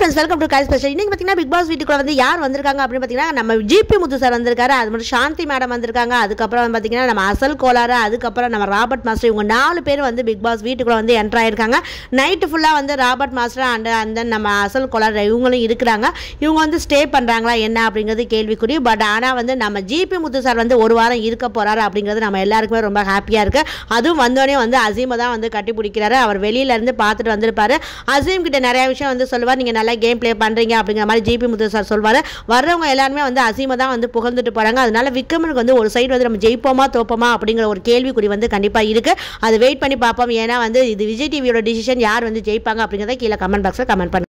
friends, welcome to Kai Special. இன்னைக்கு பாத்தீங்கன்னா big pass வீட்டுக்குள்ள வந்து யார் வந்திருக்காங்க அப்படின்னு பாத்தீங்கன்னா நம்ம ஜிபி முத்து சார் வந்திருக்காரு. அது மட்டும் சாந்தி மேடம் வந்திருக்காங்க. அதுக்கப்புறம் பாத்தீங்கன்னா நம்ம அசல் கோலாறு, அதுக்கப்புறம் நம்ம ராபர்ட் மாஸ்டர், இவங்க 4 பேர் வந்து பிக் பாஸ் வீட்டுக்குள்ள வந்து என்டர் ஆயிருக்காங்க. நைட்டு ஃபுல்லா வந்து ராபர்ட் மாஸ்டர் அண்ட் நம்ம அசல் கோலாறு இவங்களும் இருக்கிறாங்க. இவங்க வந்து ஸ்டே பண்றாங்களா என்ன அப்படிங்கிறது கேள்விக்குறி. பட் ஆனா வந்து நம்ம ஜிபி முத்து சார் வந்து ஒரு வாரம் இருக்க போறாரு அப்படிங்கிறது நம்ம எல்லாருக்குமே ரொம்ப ஹாப்பியா இருக்கு. அதுவும் வந்தோடனே வந்து அசீமை தான் வந்து கட்டி பிடிக்கிறாரு. அவர் வெளியில இருந்து பார்த்துட்டு வந்திருப்பாரு. அசீம் கிட்ட நிறைய விஷயம் வந்து சொல்லுவார், நீங்க நல்லா கேம் பிளே பண்றீங்க அப்படிங்கிற மாதிரி ஜிபி முத்து சார் சொல்வாரு. வர்றவங்க எல்லாருமே வந்து அசீமை தான் வந்து புகழ்ந்துட்டு போறாங்க. அதனால விக்ரமனுக்கு வந்து ஒரு சைடு வந்து நம்ம ஜெயிப்போமா தோப்போமா அப்படிங்கிற ஒரு கேள்விக்குறி வந்து கண்டிப்பா இருக்கு. அது வெயிட் பண்ணி பார்ப்போம். ஏன்னா வந்து இது விஜய் டிவியோட டிசிஷன், யார் வந்து ஜெயிப்பாங்க அப்படிங்கிறத கீழே கமெண்ட் பாக்ஸ்ல கமெண்ட் பண்ணுங்க.